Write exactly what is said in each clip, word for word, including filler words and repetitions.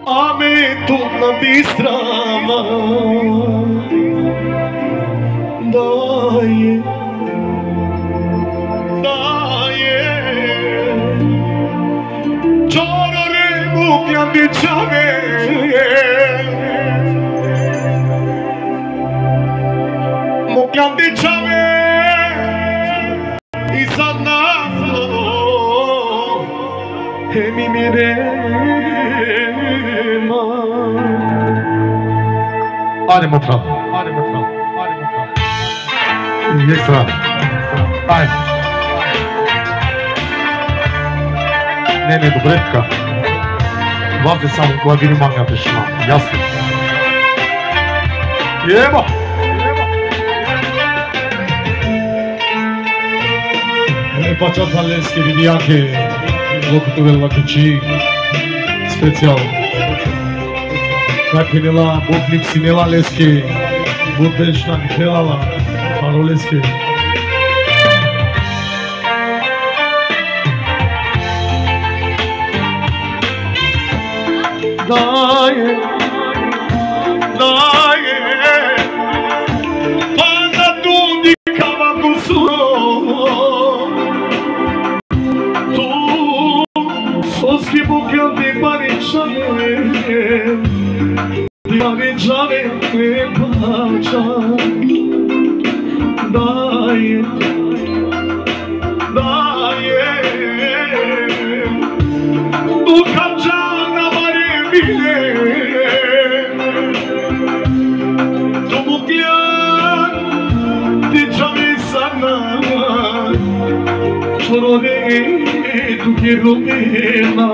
Ame tu na bistrama Daje Daje Čorore mukljam dičave Mukljam dičave I sad nazlo Hemi mirema Ajmo prav, ajmo prav, ajmo prav. Jesra, ajmo. Ne, ne, добре така. Вас е само клавири манга тишина, ясно. Еба! E facciata all'esche di Diache, l'occhio della P C, speciale. Как нела, бутник си нела лески, бутбешна ни хелала, паро лески. Дае, дае, панда туди кава кусуро, ту соски букел ти паричане, Pareciare che faccia Dai, dai Tu cangiana mare mille Tu mucchiar Ti ciami sana Chorore tu che rovena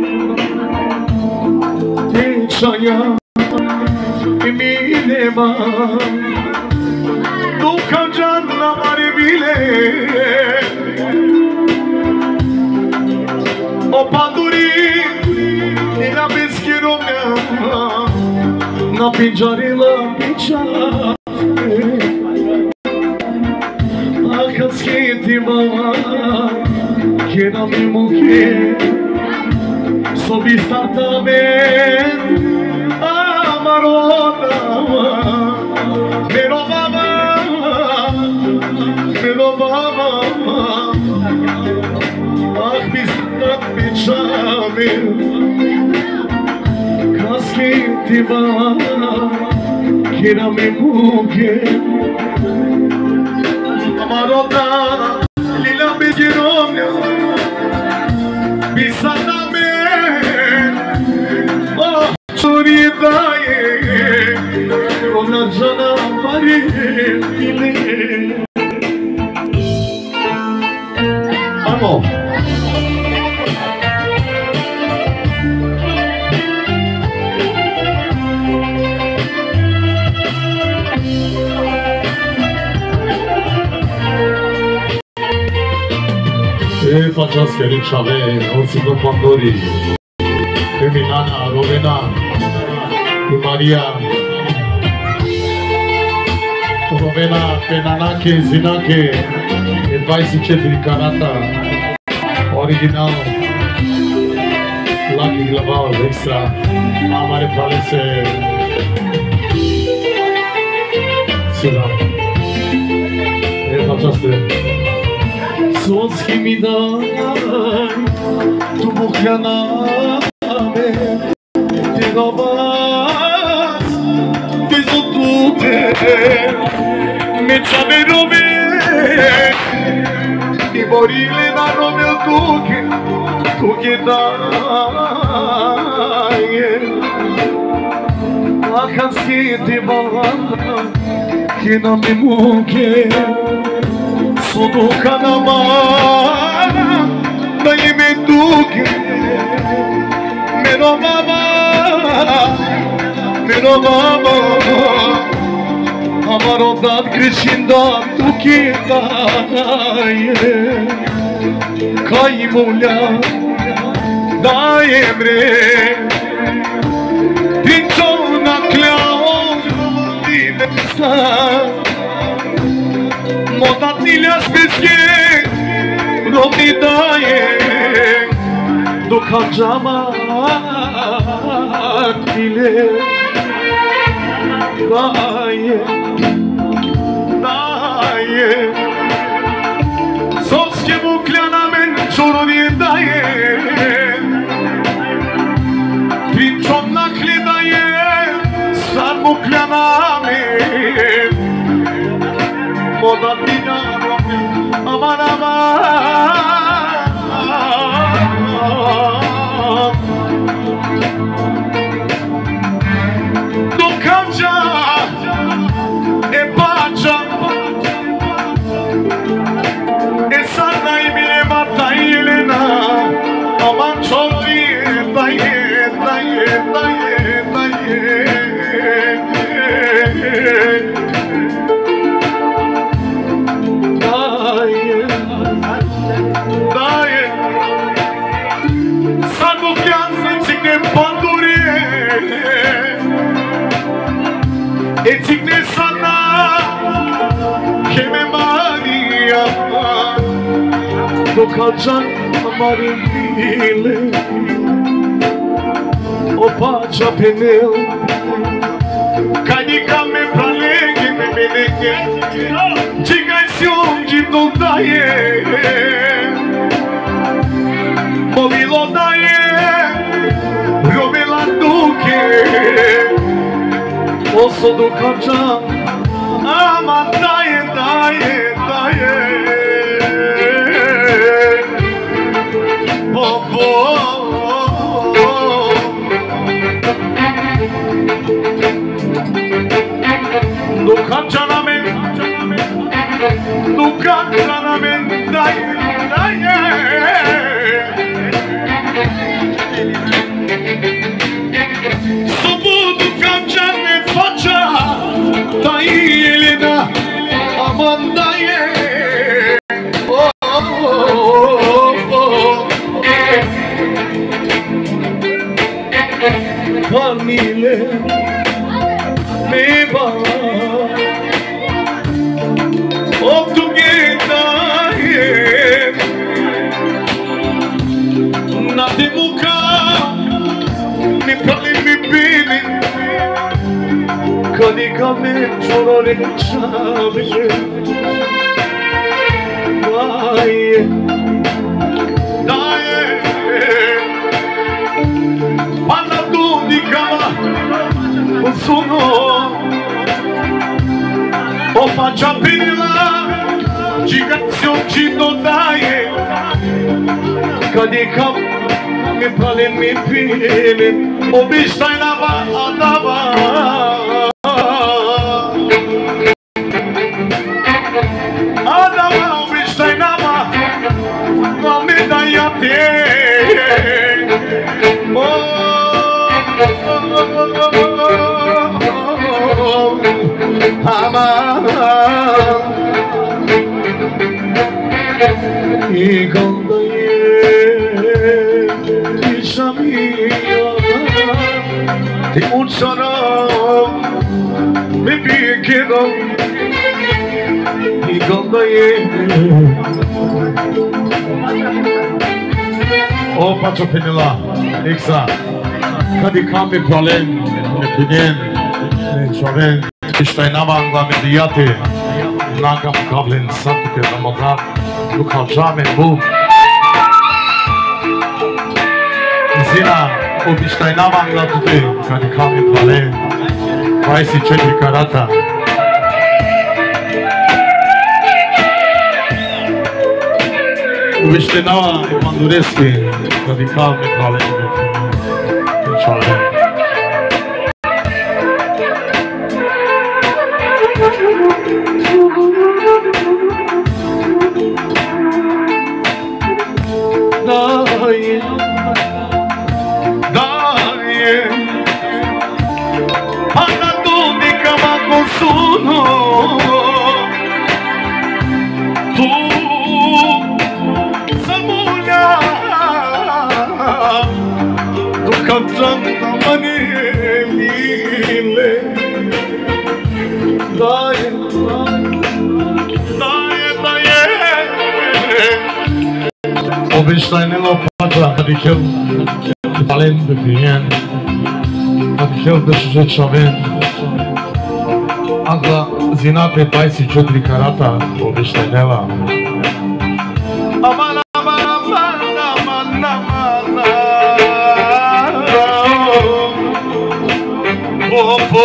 Ti ciaya Minema Duka canna mare bile O panduri Ina biskiro mea Na pinjare la pinjare Aka skiti mama Kena mi muke Sobi startamen Marona, pero mama, pero mama, ah bisna pichame, kaskiti mama, kira me muke, Marona, lila bisiromya, bisna me, oh. Daje, ona žana pare bile. Amo. E facciați chiarișave, o să vă pandori. Feminana, Rovena. Maria Rovena, Penanache, Zinache e douăzeci și patru carata original Lucky Global extra Amare Palese Sila E această Soțchi mi dai Tu bucana me Te robat Mi ciame nome Di morile na nome tu che Tu che dai La caschete balla Che non mi muke Sono canamana Dai me tu che Meno mama Meno mama Amar ondan creștindan tu chitaie Caimulea da emre Dintr-una cleau diversa Modatnile spesche Romni daie Do kacama Panile Daje Daje Sosje bukljana men čurovje daje Pričom nakli daje Sad bukljana men Moda dinaro Aman aman Dokađa E bača E sad najmije mata Jelena Aman čovje daje, daje, daje, daje Daje Daje Sad bukjan se cikne pandurije E cikne sana Keme Marija Dokađan amare bile Opača penel Kadika me pralege me menege Čigaj si onđim do daje Molilo daje Robila duke Oso dokađa Aman daje, daje, daje Oh, oh, oh, oh. Dokađa na men Dokađa na men Daje, daje Sobodu kamčane fača Ta Jelena Aman daje Oh, oh, oh. Panile Neba Optugeta Na demuka Mi pali mi bili Kadika me čorore čave Daje Daje Pana dudikava Suno Opača pila Čigacjon čito daje Kadika mi pali mi bili Obištajnava adava Adava obištajnava No mi daja te Aman I kada je Iša mija Ti učara Mi bije kjeda I kada je O pačo penila Iksa Kadi kam mi pralen Ne pinjen Ne čoven Ištaj naman da mi dijate Nagam kavlen Satike da moda Dokađa men bu Zina Obištaj naman da tute Kadi kam mi pralen dvadeset četiri karata Obištaj naman Mandureski Kadi kam mi pralen Čoven Daje Daje Pana dudika mako suno Tu Zamulja Dokađan mani mile Daje Daje Daje Obištajne lopača Kadikel Palen bepijen Хел да ще човен. Ага, зината е двайсет и четири карата, обещанела. Амана, амана, амана, амана, амана. О-о-о.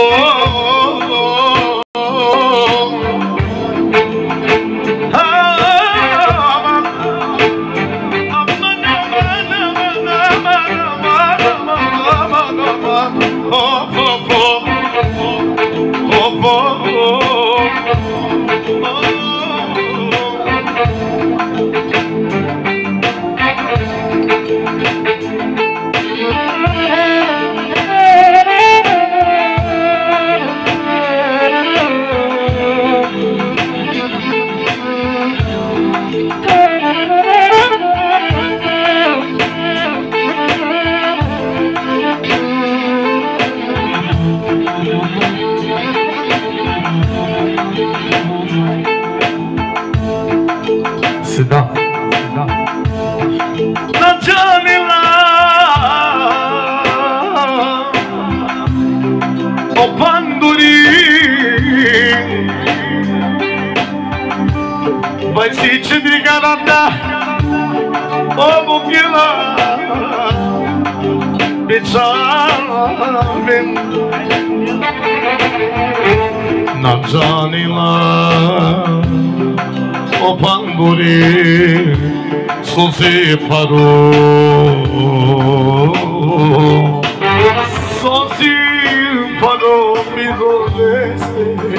Седа. Наджанила опандури двайсет и четири карата обукила печален Наджанила opanguri sosi paro sosi paro mi doleste